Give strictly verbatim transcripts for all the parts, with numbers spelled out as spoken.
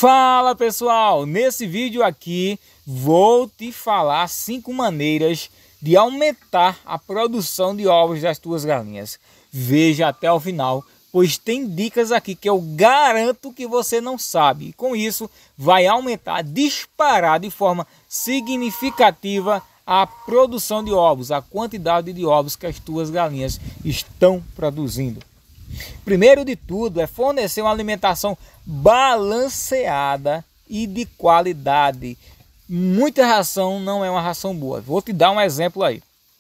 Fala pessoal, nesse vídeo aqui vou te falar cinco maneiras de aumentar a produção de ovos das tuas galinhas. Veja até o final, pois tem dicas aqui que eu garanto que você não sabe. E com isso vai aumentar, disparar de forma significativa a produção de ovos, a quantidade de ovos que as tuas galinhas estão produzindo. Primeiro de tudo é fornecer uma alimentação balanceada e de qualidade. Muita ração não é uma ração boa. Vou te dar um exemplo aí.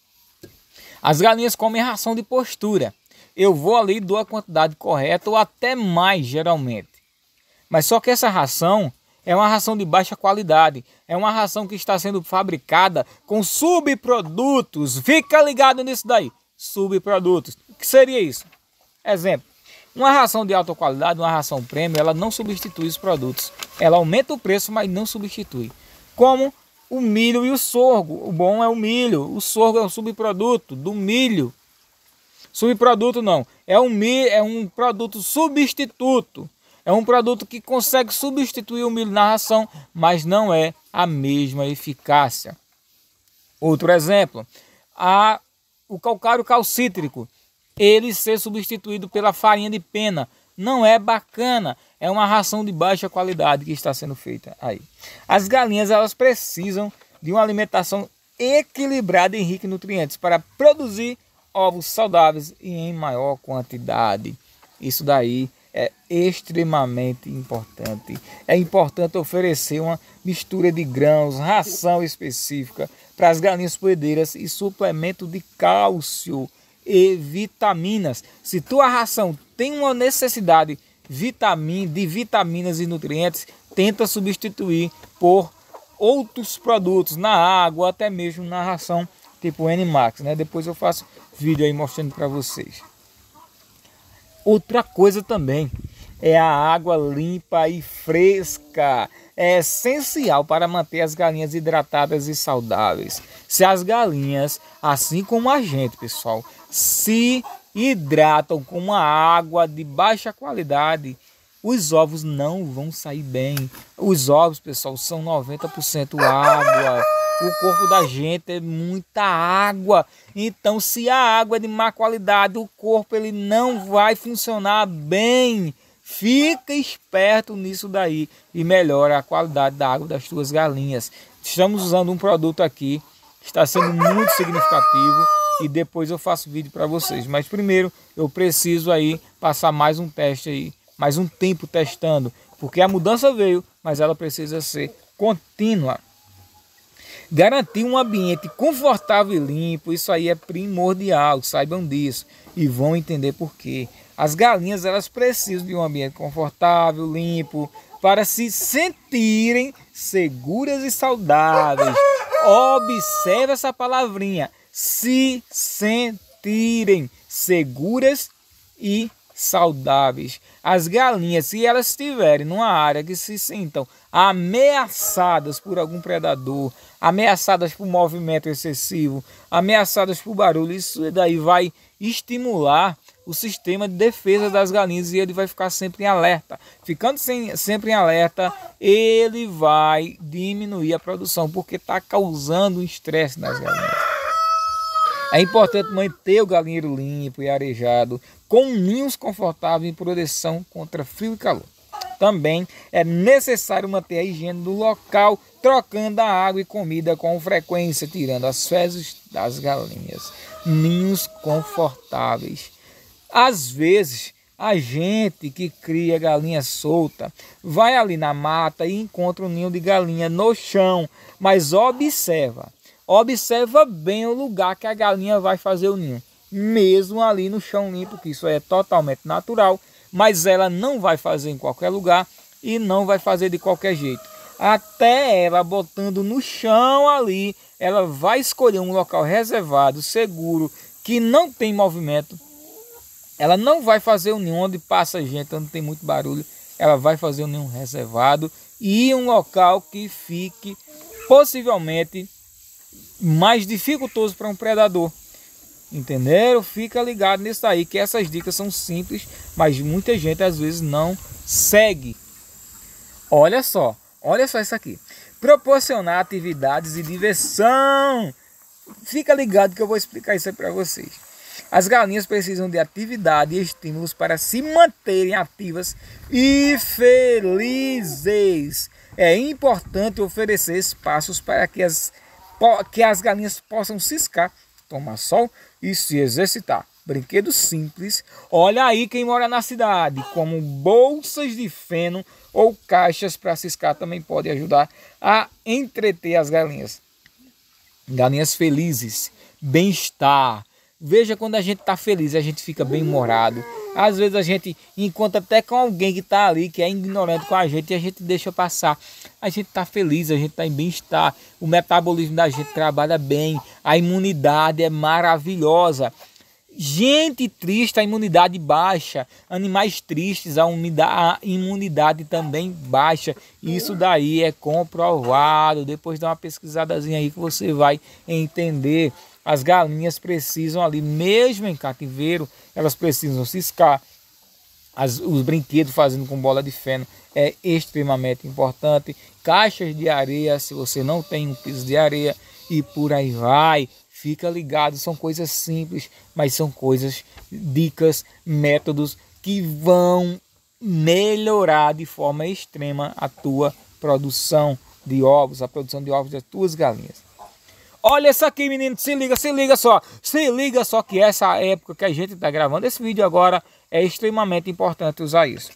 As galinhas comem ração de postura. Eu vou ali e dou a quantidade correta ou até mais geralmente. Mas só que essa ração é uma ração de baixa qualidade. É uma ração que está sendo fabricada com subprodutos. Fica ligado nisso daí. Subprodutos. O que seria isso? Exemplo, uma ração de alta qualidade, uma ração premium, ela não substitui os produtos. Ela aumenta o preço, mas não substitui. Como o milho e o sorgo. O bom é o milho, o sorgo é um subproduto do milho. Subproduto não, é um, milho, é um produto substituto. É um produto que consegue substituir o milho na ração, mas não é a mesma eficácia. Outro exemplo, a, o calcário calcítrico. Ele ser substituído pela farinha de pena não é bacana, é uma ração de baixa qualidade que está sendo feita aí. As galinhas elas precisam de uma alimentação equilibrada e rica em nutrientes para produzir ovos saudáveis e em maior quantidade. Isso daí é extremamente importante. É importante oferecer uma mistura de grãos, ração específica para as galinhas poedeiras e suplemento de cálcio e vitaminas. Se tua ração tem uma necessidade vitamin, de vitaminas e nutrientes, tenta substituir por outros produtos na água, até mesmo na ração tipo N Max, né? Depois eu faço vídeo aí mostrando para vocês. Outra coisa também é a água limpa e fresca. É essencial para manter as galinhas hidratadas e saudáveis. Se as galinhas, assim como a gente, pessoal, se hidratam com uma água de baixa qualidade, os ovos não vão sair bem. Os ovos, pessoal, são noventa por cento água. O corpo da gente é muita água. Então, se a água é de má qualidade, o corpo ele não vai funcionar bem. Fica esperto nisso daí e melhora a qualidade da água das tuas galinhas. Estamos usando um produto aqui que está sendo muito significativo e depois eu faço vídeo para vocês. Mas primeiro eu preciso aí passar mais um teste aí, mais um tempo testando, porque a mudança veio, mas ela precisa ser contínua. Garantir um ambiente confortável e limpo, isso aí é primordial, saibam disso e vão entender por quê. As galinhas elas precisam de um ambiente confortável, limpo, para se sentirem seguras e saudáveis. Observe essa palavrinha, se sentirem seguras e saudáveis. As galinhas, se elas estiverem numa área que se sintam ameaçadas por algum predador, ameaçadas por movimento excessivo, ameaçadas por barulho, isso daí vai estimular o sistema de defesa das galinhas e ele vai ficar sempre em alerta. Ficando sem, sempre em alerta, ele vai diminuir a produção, porque está causando um estresse nas galinhas. É importante manter o galinheiro limpo e arejado, com ninhos confortáveis e proteção contra frio e calor. Também é necessário manter a higiene do local, trocando a água e comida com frequência, tirando as fezes das galinhas. Ninhos confortáveis. Às vezes, a gente que cria galinha solta vai ali na mata e encontra um ninho de galinha no chão, mas observa, observa bem o lugar que a galinha vai fazer o ninho, mesmo ali no chão limpo, que isso é totalmente natural, mas ela não vai fazer em qualquer lugar e não vai fazer de qualquer jeito. Até ela botando no chão ali, ela vai escolher um local reservado, seguro, que não tem movimento. Ela não vai fazer um ninho onde passa gente, onde tem muito barulho. Ela vai fazer um ninho reservado e um local que fique possivelmente mais dificultoso para um predador. Entenderam? Fica ligado nisso aí, que essas dicas são simples, mas muita gente às vezes não segue. Olha só, olha só isso aqui. Proporcionar atividades de diversão. Fica ligado que eu vou explicar isso aí para vocês. As galinhas precisam de atividade e estímulos para se manterem ativas e felizes. É importante oferecer espaços para que as, que as galinhas possam ciscar, tomar sol e se exercitar. Brinquedos simples. Olha aí quem mora na cidade, como bolsas de feno ou caixas para ciscar também pode ajudar a entreter as galinhas. Galinhas felizes, bem-estar. Veja, quando a gente está feliz, a gente fica bem-humorado. Às vezes a gente encontra até com alguém que está ali, que é ignorante com a gente, e a gente deixa passar. A gente está feliz, a gente está em bem-estar. O metabolismo da gente trabalha bem. A imunidade é maravilhosa. Gente triste, a imunidade baixa. Animais tristes, a, umidade, a imunidade também baixa. Isso daí é comprovado. Depois dá uma pesquisadazinha aí que você vai entender. As galinhas precisam ali, mesmo em cativeiro, elas precisam ciscar. As, os brinquedos fazendo com bola de feno é extremamente importante. Caixas de areia, se você não tem um piso de areia, e por aí vai. Fica ligado, são coisas simples, mas são coisas, dicas, métodos que vão melhorar de forma extrema a tua produção de ovos, a produção de ovos das tuas galinhas. Olha essa aqui, menino, se liga, se liga só, se liga só que essa época que a gente está gravando esse vídeo agora é extremamente importante usar isso.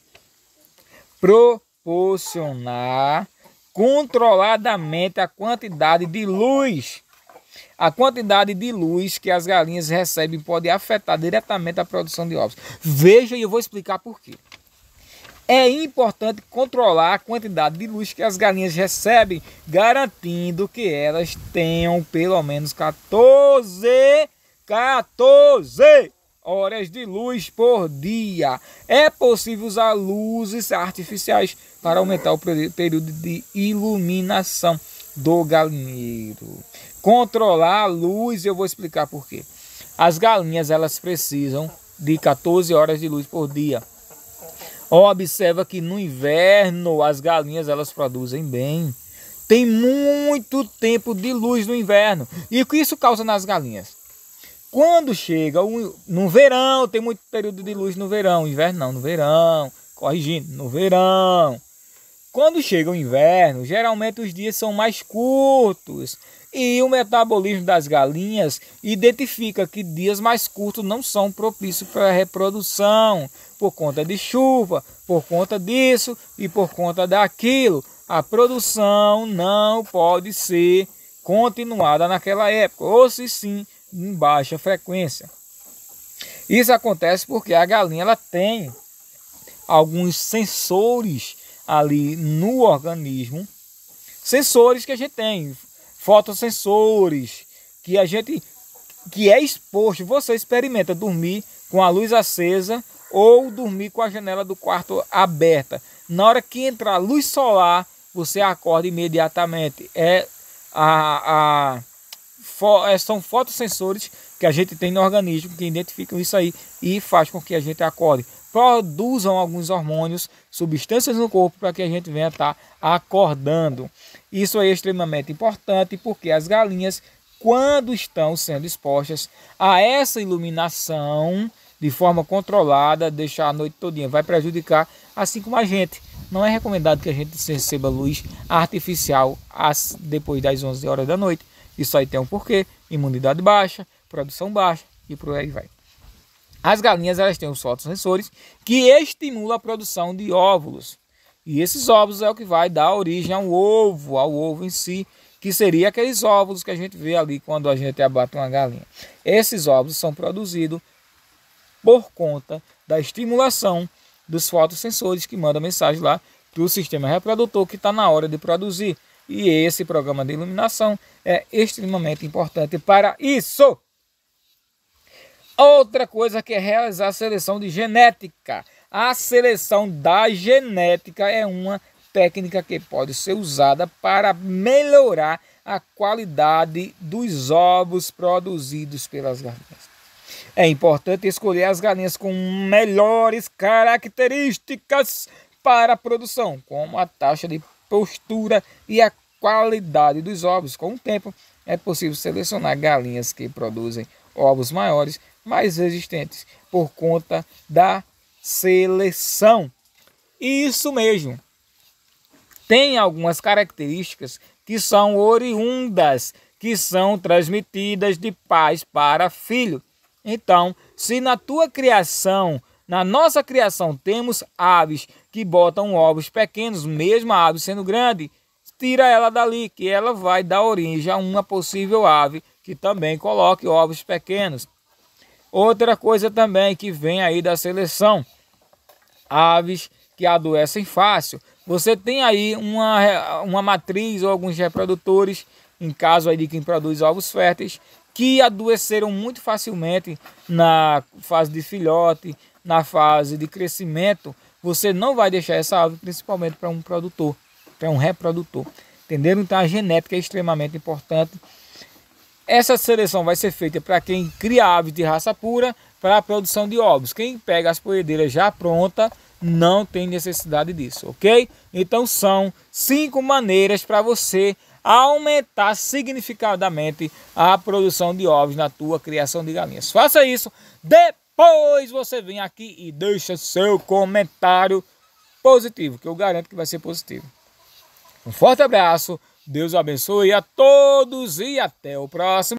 Proporcionar controladamente a quantidade de luz. A quantidade de luz que as galinhas recebem pode afetar diretamente a produção de ovos. Veja e eu vou explicar por quê. É importante controlar a quantidade de luz que as galinhas recebem, garantindo que elas tenham pelo menos quatorze, quatorze horas de luz por dia. É possível usar luzes artificiais para aumentar o período de iluminação do galinheiro. Controlar a luz, eu vou explicar por quê. As galinhas, elas precisam de quatorze horas de luz por dia. Observa que no inverno as galinhas elas produzem bem. Tem muito tempo de luz no inverno. E o que isso causa nas galinhas? Quando chega o, no verão, tem muito período de luz no verão. No inverno não, no verão. Corrigindo, no verão. Quando chega o inverno, geralmente os dias são mais curtos. E o metabolismo das galinhas identifica que dias mais curtos não são propícios para a reprodução, por conta de chuva, por conta disso e por conta daquilo. A produção não pode ser continuada naquela época, ou se sim, em baixa frequência. Isso acontece porque a galinha ela tem alguns sensores ali no organismo, sensores que a gente tem, fotossensores, que a gente, que é exposto. Você experimenta dormir com a luz acesa ou dormir com a janela do quarto aberta. Na hora que entrar a luz solar, você acorda imediatamente. É a, a, é, são fotossensores que a gente tem no organismo que identificam isso aí e faz com que a gente acorde. Produzam alguns hormônios, substâncias no corpo para que a gente venha estar acordando. Isso é extremamente importante porque as galinhas, quando estão sendo expostas a essa iluminação de forma controlada, deixar a noite todinha, vai prejudicar, assim como a gente. Não é recomendado que a gente receba luz artificial depois das onze horas da noite. Isso aí tem um porquê: imunidade baixa, produção baixa e por aí vai. As galinhas elas têm os fotossensores que estimulam a produção de óvulos. E esses óvulos é o que vai dar origem ao ovo, ao ovo em si, que seria aqueles óvulos que a gente vê ali quando a gente abate uma galinha. Esses óvulos são produzidos por conta da estimulação dos fotossensores que mandam mensagem lá para o sistema reprodutor que está na hora de produzir. E esse programa de iluminação é extremamente importante para isso. Outra coisa que é realizar a seleção de genética. A seleção da genética é uma técnica que pode ser usada para melhorar a qualidade dos ovos produzidos pelas galinhas. É importante escolher as galinhas com melhores características para a produção, como a taxa de postura e a qualidade dos ovos. Com o tempo, é possível selecionar galinhas que produzem ovos maiores, mais resistentes, por conta da seleção. Isso mesmo. Tem algumas características que são oriundas, que são transmitidas de pais para filho. Então, se na tua criação, na nossa criação, temos aves que botam ovos pequenos, mesmo a ave sendo grande, tira ela dali, que ela vai dar origem a uma possível ave que também coloque ovos pequenos. Outra coisa também que vem aí da seleção, aves que adoecem fácil. Você tem aí uma, uma matriz ou alguns reprodutores, em caso aí de quem produz ovos férteis, que adoeceram muito facilmente na fase de filhote, na fase de crescimento. Você não vai deixar essa ave, principalmente para um produtor, para um reprodutor. Entenderam? Então a genética é extremamente importante. Essa seleção vai ser feita para quem cria aves de raça pura para a produção de ovos. Quem pega as poedeiras já pronta não tem necessidade disso, ok? Então são cinco maneiras para você aumentar significativamente a produção de ovos na tua criação de galinhas. Faça isso, depois você vem aqui e deixa seu comentário positivo, que eu garanto que vai ser positivo. Um forte abraço, Deus abençoe a todos e até o próximo.